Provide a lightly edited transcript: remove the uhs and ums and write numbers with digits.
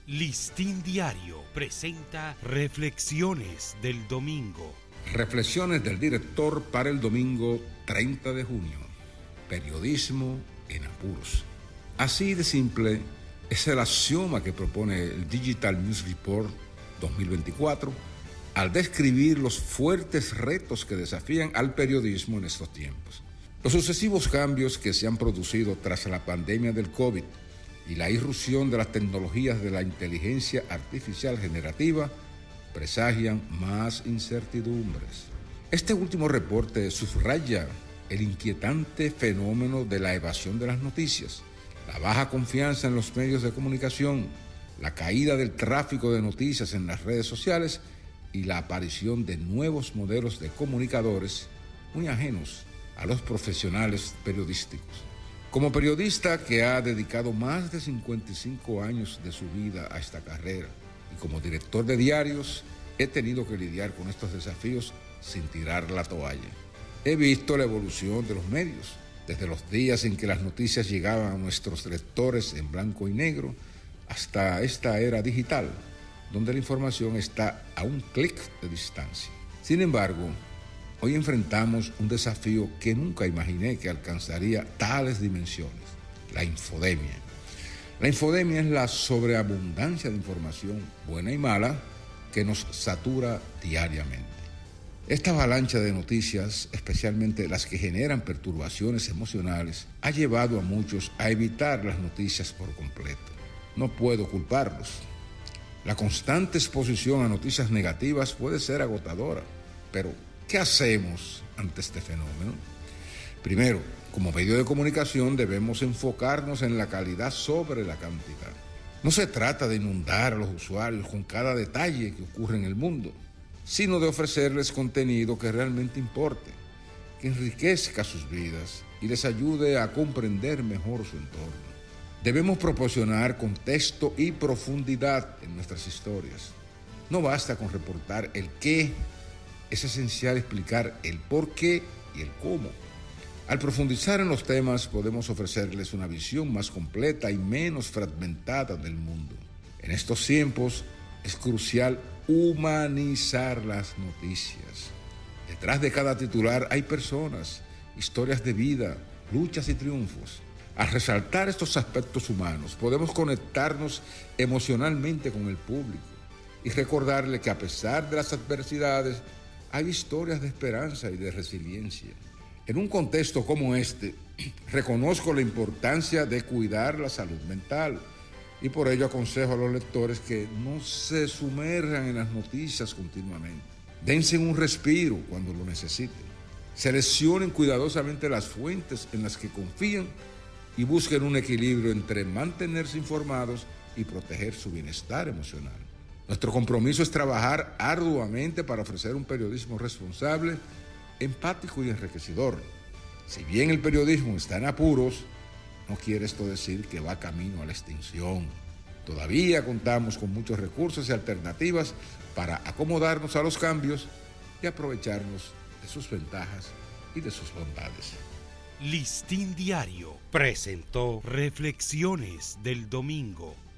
Listín Diario presenta Reflexiones del Domingo. Reflexiones del director para el domingo 30 de junio. Periodismo en apuros. Así de simple es el axioma que propone el Digital News Report 2024 al describir los fuertes retos que desafían al periodismo en estos tiempos. Los sucesivos cambios que se han producido tras la pandemia del COVID y la irrupción de las tecnologías de la inteligencia artificial generativa presagian más incertidumbres. Este último reporte subraya el inquietante fenómeno de la evasión de las noticias, la baja confianza en los medios de comunicación, la caída del tráfico de noticias en las redes sociales y la aparición de nuevos modelos de comunicadores muy ajenos a los profesionales periodísticos. Como periodista que ha dedicado más de 55 años de su vida a esta carrera y como director de diarios, he tenido que lidiar con estos desafíos sin tirar la toalla. He visto la evolución de los medios, desde los días en que las noticias llegaban a nuestros lectores en blanco y negro, hasta esta era digital, donde la información está a un clic de distancia. Sin embargo, hoy enfrentamos un desafío que nunca imaginé que alcanzaría tales dimensiones: la infodemia. La infodemia es la sobreabundancia de información, buena y mala, que nos satura diariamente. Esta avalancha de noticias, especialmente las que generan perturbaciones emocionales, ha llevado a muchos a evitar las noticias por completo. No puedo culparlos. La constante exposición a noticias negativas puede ser agotadora, pero ¿qué hacemos ante este fenómeno? Primero, como medio de comunicación debemos enfocarnos en la calidad sobre la cantidad. No se trata de inundar a los usuarios con cada detalle que ocurre en el mundo, sino de ofrecerles contenido que realmente importe, que enriquezca sus vidas y les ayude a comprender mejor su entorno. Debemos proporcionar contexto y profundidad en nuestras historias. No basta con reportar el qué. Es esencial explicar el por qué y el cómo. Al profundizar en los temas, podemos ofrecerles una visión más completa y menos fragmentada del mundo. En estos tiempos es crucial humanizar las noticias. Detrás de cada titular hay personas, historias de vida, luchas y triunfos. Al resaltar estos aspectos humanos, podemos conectarnos emocionalmente con el público y recordarle que a pesar de las adversidades, hay historias de esperanza y de resiliencia. En un contexto como este, reconozco la importancia de cuidar la salud mental y por ello aconsejo a los lectores que no se sumerjan en las noticias continuamente. Dense un respiro cuando lo necesiten. Seleccionen cuidadosamente las fuentes en las que confían y busquen un equilibrio entre mantenerse informados y proteger su bienestar emocional. Nuestro compromiso es trabajar arduamente para ofrecer un periodismo responsable, empático y enriquecedor. Si bien el periodismo está en apuros, no quiere esto decir que va camino a la extinción. Todavía contamos con muchos recursos y alternativas para acomodarnos a los cambios y aprovecharnos de sus ventajas y de sus bondades. Listín Diario presentó Reflexiones del Domingo.